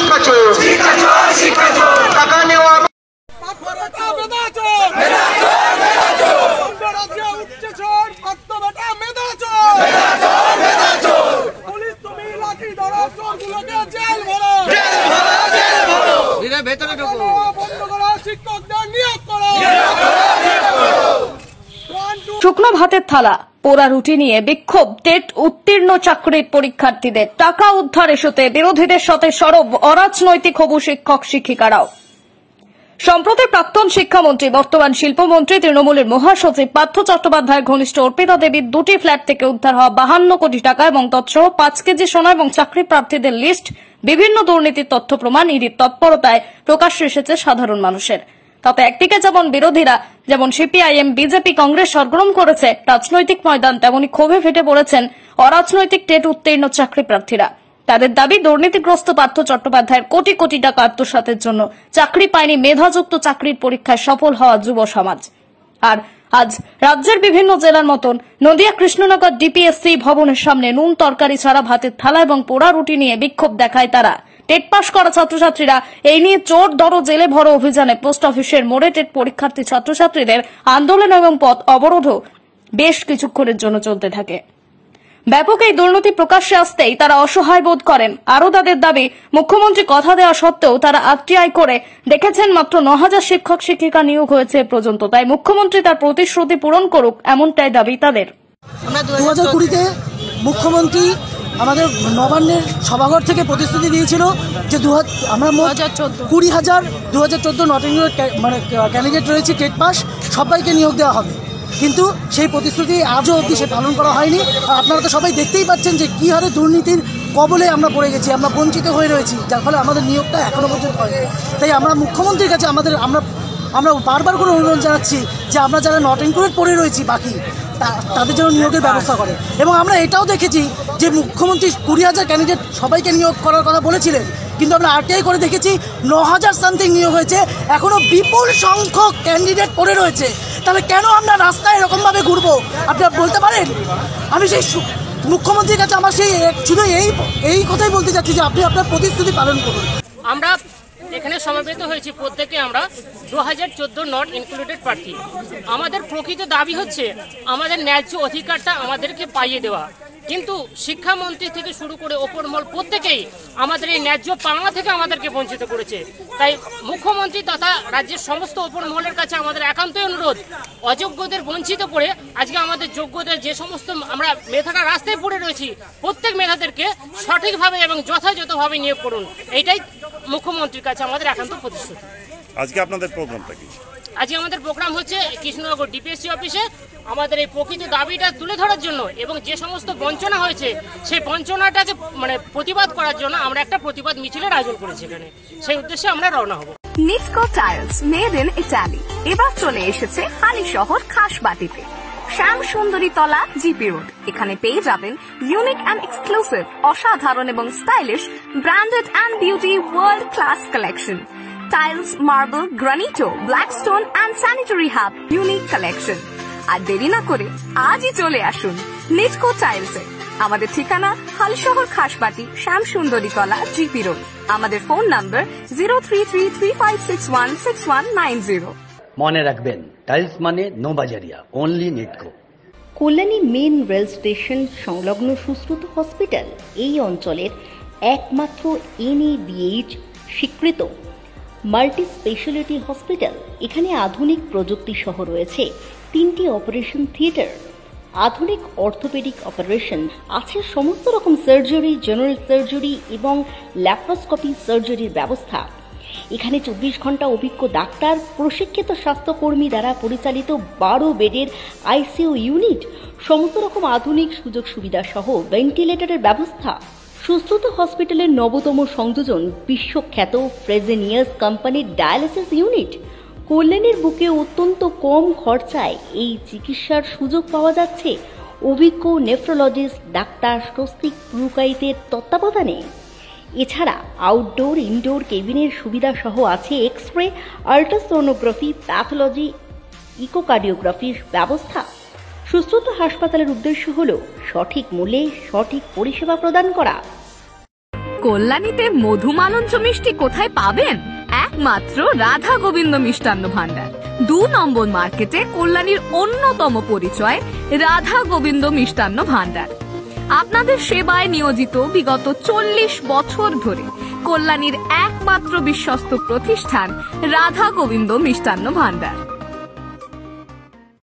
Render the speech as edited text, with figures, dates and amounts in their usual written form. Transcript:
টাকা নেওয়া শুকনো ভাতের থালা পোড়া রুটি নিয়ে বিক্ষোভ টেট উত্তীর্ণ চাকরির পরীক্ষার্থীদের। টাকা উদ্ধার ইস্যুতে বিরোধীদের সাথে সরব অরাজনৈতিক হবু শিক্ষক শিক্ষিকারাও। সম্প্রতি প্রাক্তন শিক্ষামন্ত্রী বর্তমান শিল্পমন্ত্রী তৃণমূলের মহাসচিব পার্থ চট্টোপাধ্যায়ের ঘনিষ্ঠ অর্পিতা দেবীর দুটি ফ্ল্যাট থেকে উদ্ধার হওয়া 52 কোটি টাকা এবং তৎসহ 5 কেজি সোনা এবং চাকরি প্রার্থীদের লিস্ট, বিভিন্ন দুর্নীতির তথ্য প্রমাণ ইডির তৎপরতায় প্রকাশ্যে এসেছে সাধারণ মানুষের। তাতে একদিকে যেমন বিরোধীরা, যেমন সিপিআইএম, বিজেপি, কংগ্রেস সরগরম করেছে রাজনৈতিক ময়দান, তেমনি ক্ষোভে ফেটে পড়েছেন অরাজনৈতিক টেট উত্তীর্ণ চাকরি প্রার্থীরা। তাদের দাবি, দুর্নীতিগ্রস্ত পার্থ চট্টোপাধ্যায়ের কোটি কোটি টাকা আত্মসাতের জন্য চাকরি পায়নি মেধাযুক্ত চাকরির পরীক্ষায় সফল হওয়া যুব সমাজ। আর আজ রাজ্যের বিভিন্ন জেলার মতন নদিয়া কৃষ্ণনগর ডিপিএসসি ভবনের সামনে নুন তরকারি ছাড়া ভাতের থালা এবং পোড়া রুটি নিয়ে বিক্ষোভ দেখায় তারা। টেট পাশ করা ছাত্রছাত্রীরা এই নিয়ে চোর ধরো জেলে ভরো অভিযানে পোস্ট অফিসের মোড়ে টেট পরীক্ষার্থী ছাত্রছাত্রীদের আন্দোলন এবং পথ অবরোধও বেশ কিছুক্ষণের জন্য চলতে থাকে। ব্যাপক এই দুর্নীতি প্রকাশ্যে আসতেই তারা অসহায় বোধ করেন। আরও তাদের দাবি, মুখ্যমন্ত্রী কথা দেওয়া সত্ত্বেও তারা আরটিআই করে দেখেছেন মাত্র 9000 শিক্ষক শিক্ষিকা নিয়োগ হয়েছে এ পর্যন্ত। তাই মুখ্যমন্ত্রী তার প্রতিশ্রুতি পূরণ করুক, এমনটাই দাবি তাদের। 2020-তে মুখ্যমন্ত্রী আমাদের নবান্নের সভাঘর থেকে প্রতিশ্রুতি দিয়েছিল যে আমরা 20,000 নট ইনক্লুডেড মানে ক্যান্ডিডেট রয়েছে টেট পাস, সবাইকে নিয়োগ দেওয়া হবে। কিন্তু সেই প্রতিশ্রুতি আজও অবধি সে পালন করা হয়নি। আর আপনারা তো সবাই দেখতেই পাচ্ছেন যে কী হারে দুর্নীতির কবলে আমরা পড়ে গেছি, আমরা বঞ্চিত হয়ে রয়েছি, যার ফলে আমাদের নিয়োগটা এখনও পর্যন্ত হয়নি। তাই আমরা মুখ্যমন্ত্রীর কাছে আমরা বারবার করে অনুরোধ জানাচ্ছি যে আমরা যারা নট ইনক্লুডেড পড়ে রয়েছি বাকি, তাদের জন্য নিয়োগের ব্যবস্থা করে। এবং আমরা এটাও দেখেছি যে মুখ্যমন্ত্রী 20,000 ক্যান্ডিডেট সবাইকে নিয়োগ করার কথা বলেছিলেন, কিন্তু আমরা আরটিআই করে দেখেছি 9,000 সামথিং নিয়োগ হয়েছে, এখনও বিপুল সংখ্যক ক্যান্ডিডেট পড়ে রয়েছে। তাহলে কেন আমরা রাস্তায় এরকমভাবে ঘুরবো আপনারা বলতে পারেন? আমি সেই মুখ্যমন্ত্রীর কাছে আমার শুধু এই কথাই বলতে চাচ্ছি যে আপনি আপনার প্রতিশ্রুতি পালন করুন। আমরা এখানে সমবেত হয়েছি প্রত্যেকে আমরা 2014 নট ইনক্লুডেড প্রার্থী। আমাদের প্রকৃত দাবি হচ্ছে আমাদের ন্যায্য অধিকারটা আমাদেরকে পাইয়ে দেওয়া, কিন্তু শিক্ষামন্ত্রী থেকে শুরু করে ওপর মহল প্রত্যেকেই আমাদের এই ন্যায্য পাওনা থেকে আমাদেরকে বঞ্চিত করেছে। তাই মুখ্যমন্ত্রী তথা রাজ্যের সমস্ত ওপর মহলের কাছে আমাদের একান্তই অনুরোধ, অযোগ্যদের বঞ্চিত করে আজকে আমাদের যোগ্যদের যে সমস্ত আমরা মেধাটা রাস্তায় পড়ে রয়েছি, প্রত্যেক মেধাদেরকে সঠিকভাবে এবং যথাযথভাবে নিয়োগ করুন। এইটাই মুখ্যমন্ত্রীর কাছে আমাদের একান্ত প্রতিশ্রুতি। আজকে আপনাদের প্রোগ্রামটা কি? আজকে আমাদের প্রোগ্রাম হচ্ছে কৃষ্ণনগর ডিপিএসসি অফিসে আমাদের এই প্রকৃত দাবিটা তুলে ধরার জন্য এবং যে সমস্ত বঞ্চনা হয়েছে সেই বঞ্চনাটাকে মানে প্রতিবাদ করার জন্য আমরা একটা প্রতিবাদ মিছিলের আয়োজন করেছি এখানে। সেই উদ্দেশ্যে আমরা রওনা হব। Nitco tiles made in Italy এবার চলে এসেছে হালিশহর খাসবাটিতে। শ্যাম সুন্দরী তলা, জিপি রোড। এখানে পেয়ে যাবেন ইউনিক অ্যান্ড এক্সক্লুসিভ, অসাধারণ এবং stylish branded and beauty world class collection. Tiles, marble, granito, blackstone and sanitary hub unique collection. আর দেরি না করে আজই চলে আসুন নিটকো টাইলসে। আমাদের ঠিকানা হালিশহর খাসবাটি, শ্যাম সুন্দরী তলা, জিপি রোড। আমাদের ফোন নাম্বার 033356169190। মনে রাখবেন, টাইলস মানে নো বাজারিয়া, only Nitco. Kalyani main rail station সংলগ্ন সুশ্রুত হসপিটাল এই অঞ্চলের একমাত্র NABH স্বীকৃত মাল্টি স্পেশালিটি হসপিটাল। এখানে আধুনিক প্রযুক্তি সহ রয়েছে 3টি অপারেশন থিয়েটার, আধুনিক অর্থোপেডিক অপারেশন, আছে সমস্ত রকম সার্জারি, জেনারেল সার্জারি এবং ল্যাপ্রোস্কোপি সার্জারির ব্যবস্থা। এখানে 24 ঘন্টা অভিজ্ঞ ডাক্তার, প্রশিক্ষিত স্বাস্থ্যকর্মী দ্বারা পরিচালিত 12 বেডের ICU ইউনিট, সমস্ত রকম আধুনিক সুযোগ সুবিধা সহ ভেন্টিলেটরের ব্যবস্থা। সুশ্রুত হসপিটালের নবতম সংযোজন বিশ্বখ্যাত ফ্রেজেনিয়াস কোম্পানির ডায়ালিসিস ইউনিট। কল্যাণীর বুকে অত্যন্ত কম খরচায় এই চিকিৎসার সুযোগ পাওয়া যাচ্ছে অভিজ্ঞ নেফ্রোলজিস্ট ডাক্তার স্বস্তিক পুরকাইতের তত্ত্বাবধানে। এছাড়া আউটডোর ইনডোর কেবিনের সুবিধা সহ আছে এক্স-রে, আল্ট্রাসোনোগ্রাফি, প্যাথোলজি, ইকোকার্ডিওগ্রাফির ব্যবস্থা। সুশ্রুত হাসপাতালের উদ্দেশ্য হল সঠিক মূল্যে সঠিক পরিষেবা প্রদান করা। কল্যাণীতে মধুমালঞ্চ মিষ্টি কোথায় পাবেন? একমাত্র রাধা গোবিন্দ মিষ্টান্ন ভান্ডার। 2 নম্বর মার্কেটে কল্যাণীর অন্যতম পরিচয় রাধা গোবিন্দ মিষ্টান্ন ভান্ডার। আপনাদের সেবায় নিয়োজিত বিগত 40 বছর ধরে কল্যাণীর একমাত্র বিশ্বস্ত প্রতিষ্ঠান রাধা গোবিন্দ মিষ্টান্ন ভান্ডার।